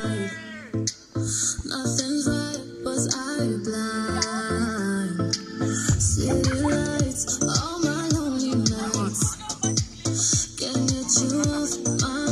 right. Nothing's right, was I blind? City lights, all my lonely nights. Can't get you off my